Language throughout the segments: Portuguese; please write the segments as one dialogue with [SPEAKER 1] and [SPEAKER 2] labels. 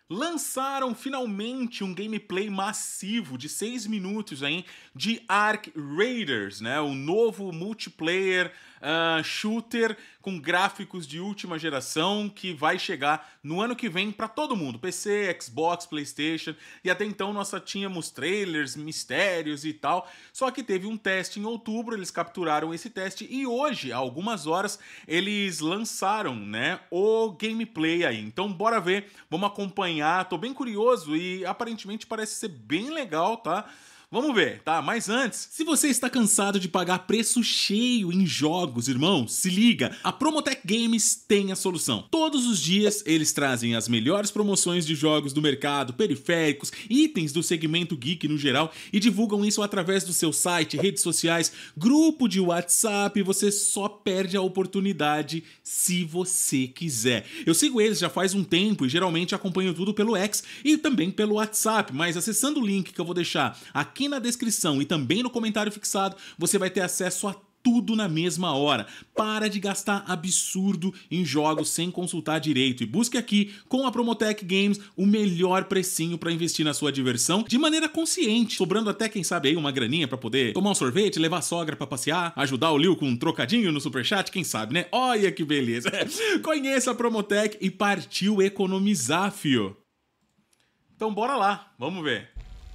[SPEAKER 1] Lançaram finalmente um gameplay massivo de 6 minutos aí de Ark Raiders, né? O novo multiplayer shooter com gráficos de última geração que vai chegar no ano que vem para todo mundo, PC, Xbox, PlayStation, e até então nós só tínhamos trailers, mistérios e tal, só que teve um teste em outubro, eles capturaram esse teste e hoje, há algumas horas, eles lançaram, né, o gameplay aí. Então bora ver, vamos acompanhar, tô bem curioso e aparentemente parece ser bem legal, tá? Vamos ver, tá? Mas antes, se você está cansado de pagar preço cheio em jogos, irmão, se liga! A Promotech Games tem a solução. Todos os dias eles trazem as melhores promoções de jogos do mercado, periféricos, itens do segmento geek no geral e divulgam isso através do seu site, redes sociais, grupo de WhatsApp. Você só perde a oportunidade se você quiser. Eu sigo eles já faz um tempo e geralmente acompanho tudo pelo X e também pelo WhatsApp, mas acessando o link que eu vou deixar aqui na descrição e também no comentário fixado, você vai ter acesso a tudo na mesma hora. Para de gastar absurdo em jogos sem consultar direito e busque aqui com a Promotech Games o melhor precinho para investir na sua diversão de maneira consciente, sobrando até quem sabe aí uma graninha para poder tomar um sorvete, levar a sogra para passear, ajudar o Lil com um trocadinho no superchat, quem sabe, né? Olha que beleza! Conheça a Promotech e partiu economizar, fio! Então bora lá, vamos ver.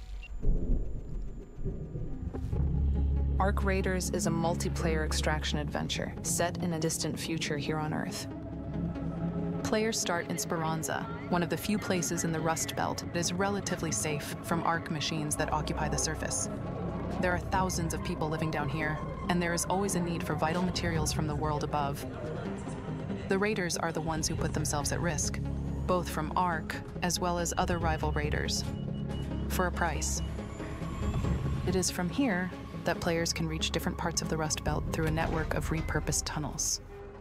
[SPEAKER 2] Ark Raiders is a multiplayer extraction adventure set in a distant future here on Earth. Players start in Speranza, one of the few places in the Rust Belt that is relatively safe from Ark machines that occupy the surface. There are thousands of people living down here, and there is always a need for vital materials from the world above. The Raiders are the ones who put themselves at risk, both from Ark as well as other rival raiders, for a price. It is from here that players can reach different parts of the Rust Belt through a network of repurposed tunnels.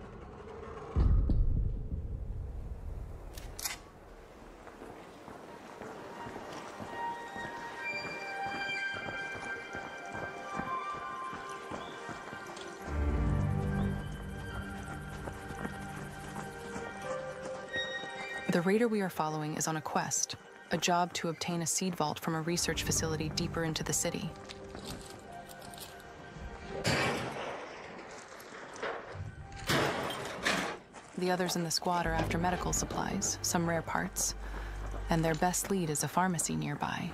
[SPEAKER 2] The raider we are following is on a quest, a job to obtain a seed vault from a research facility deeper into the city. The others in the squad are after medical supplies, some rare parts, and their best lead is a pharmacy nearby.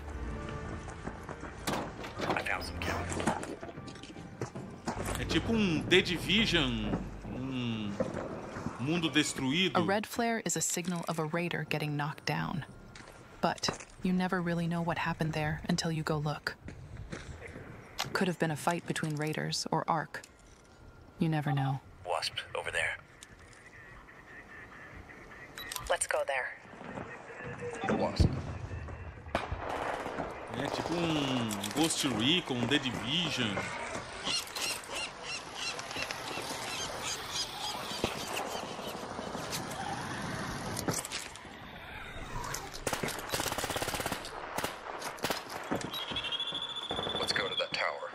[SPEAKER 3] I found some chemicals.
[SPEAKER 1] É tipo The Division, mundo destruído.
[SPEAKER 2] A red flare is a signal of a raider getting knocked down. But you never really know what happened there until you go look. Could have been a fight between raiders or Ark. You never know.
[SPEAKER 3] Wasp, over there.
[SPEAKER 4] Let's go there.
[SPEAKER 3] Wasp.
[SPEAKER 1] É tipo Ghost Recon, The Division.
[SPEAKER 3] Let's go to that tower.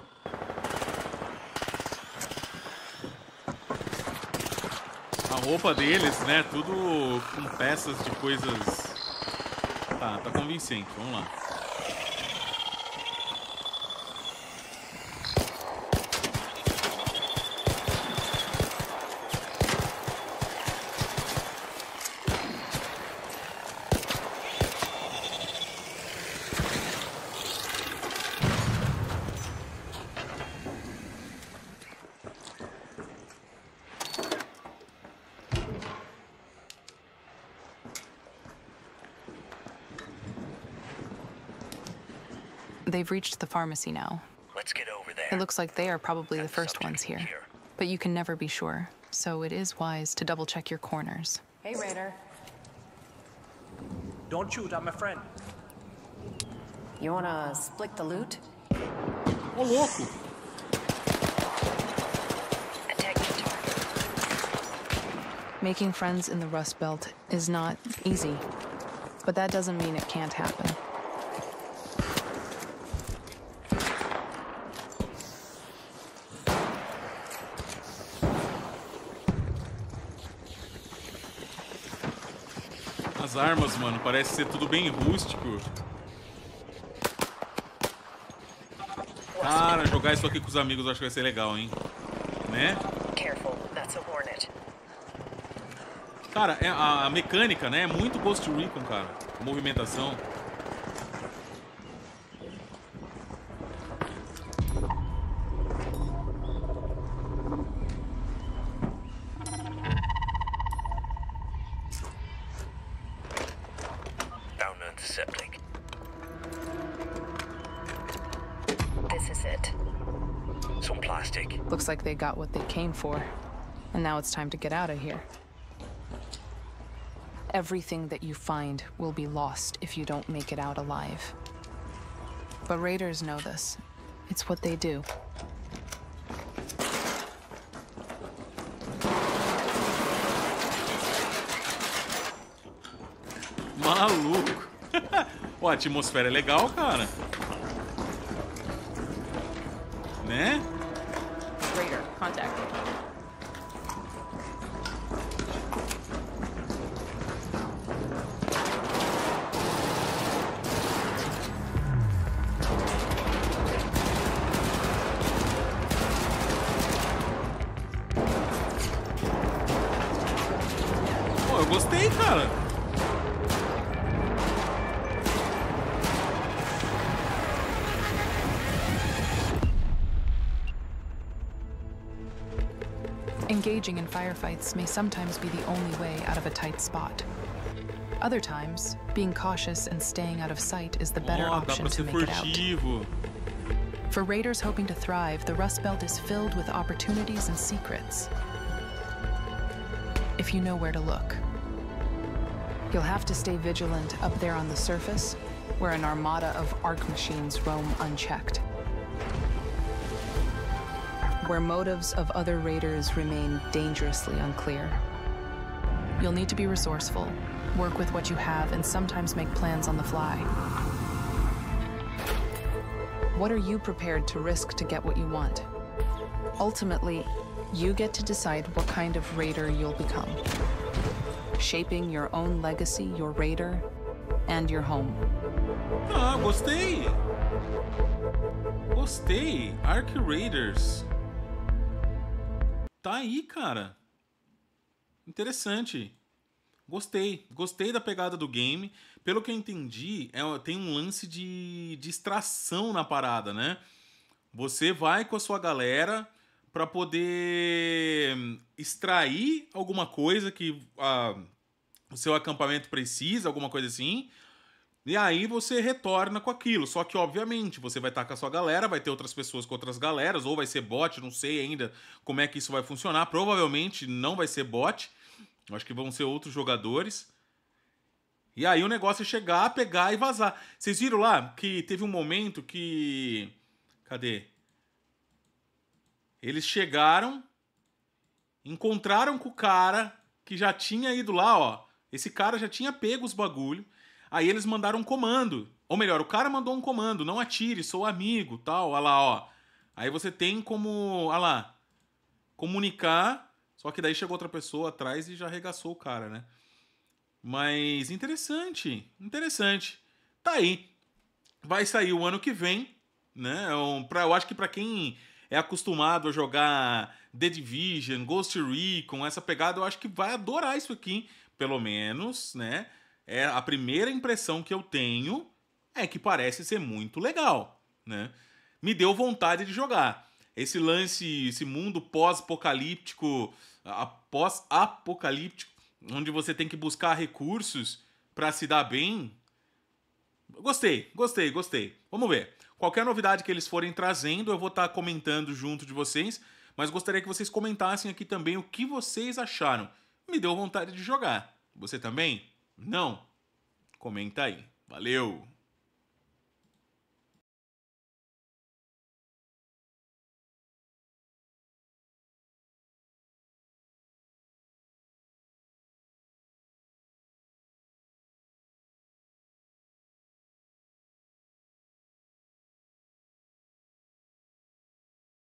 [SPEAKER 1] A roupa deles, né? Tudo com peças de coisas. Tá convincente. Vamos lá.
[SPEAKER 2] They've reached the pharmacy now.
[SPEAKER 3] Let's get over there.
[SPEAKER 2] It looks like they are probably the first ones here. But you can never be sure, so it is wise to double-check your corners.
[SPEAKER 4] Hey, Raider.
[SPEAKER 5] Don't shoot, I'm a friend.
[SPEAKER 4] You wanna split the loot?
[SPEAKER 1] Ô, louco!
[SPEAKER 4] Attack your target.
[SPEAKER 2] Making friends in the Rust Belt is not easy, but that doesn't mean it can't happen.
[SPEAKER 1] As As armas, mano, parece ser tudo bem rústico. Cara, jogar isso aqui com os amigos eu acho que vai ser legal, hein? Né?
[SPEAKER 4] Careful, that's a Hornet.
[SPEAKER 1] Cara, a mecânica, né? É muito Ghost Recon, cara. A movimentação.
[SPEAKER 3] Found an antiseptic.
[SPEAKER 4] This is it.
[SPEAKER 3] Some plastic.
[SPEAKER 2] Looks like they got what they came for. And now it's time to get out of here. Everything that you find will be lost if you don't make it out alive. But raiders know this. It's what they do.
[SPEAKER 1] Maluco. Pô, a atmosfera é legal, cara. Né?
[SPEAKER 2] Raider, contact.
[SPEAKER 1] Pô, eu gostei, cara.
[SPEAKER 2] Engaging in firefights may sometimes be the only way out of a tight spot. Other times, being cautious and staying out of sight is the better
[SPEAKER 1] Ó, dá
[SPEAKER 2] option
[SPEAKER 1] pra
[SPEAKER 2] to
[SPEAKER 1] ser
[SPEAKER 2] make it out.
[SPEAKER 1] furtivo.
[SPEAKER 2] For raiders hoping to thrive, the Rust Belt is filled with opportunities and secrets. If you know where to look. You'll have to stay vigilant up there on the surface, where an armada of arc machines roam unchecked. Where motives of other raiders remain dangerously unclear. You'll need to be resourceful, work with what you have, and sometimes make plans on the fly. What are you prepared to risk to get what you want? Ultimately, you get to decide what kind of raider you'll become. Shaping your own legacy, your raider, and your home.
[SPEAKER 1] Ah, gostei. Gostei. Arc Raiders. Tá aí, cara. Interessante. Gostei. Gostei da pegada do game. Pelo que eu entendi, tem um lance de extração na parada, né? Você vai com a sua galera para poder extrair alguma coisa que o seu acampamento precisa, alguma coisa assim. E aí você retorna com aquilo. Só que, obviamente, você vai estar com a sua galera, vai ter outras pessoas com outras galeras, ou vai ser bot, não sei ainda como é que isso vai funcionar. Provavelmente não vai ser bot. Acho que vão ser outros jogadores. E aí o negócio é chegar, pegar e vazar. Vocês viram lá que teve um momento que... Cadê? Eles chegaram, encontraram com o cara que já tinha ido lá, ó. Esse cara já tinha pego os bagulho. Aí eles mandaram um comando. Ou melhor, o cara mandou um comando. Não atire, sou amigo, tal. Olha lá, ó. Aí você tem como, olha lá, comunicar. Só que daí chegou outra pessoa atrás e já arregaçou o cara, né? Mas interessante. Interessante. Tá aí. Vai sair o ano que vem, né? Eu acho que pra quem é acostumado a jogar The Division, Ghost Recon, essa pegada, eu acho que vai adorar isso aqui. Pelo menos, né? A primeira impressão que eu tenho é que parece ser muito legal, né? Me deu vontade de jogar. Esse lance, esse mundo pós-apocalíptico, onde você tem que buscar recursos para se dar bem. Gostei. Vamos ver. Qualquer novidade que eles forem trazendo, eu vou estar comentando junto de vocês, mas gostaria que vocês comentassem aqui também o que vocês acharam. Me deu vontade de jogar. Você também? Não? Comenta aí. Valeu!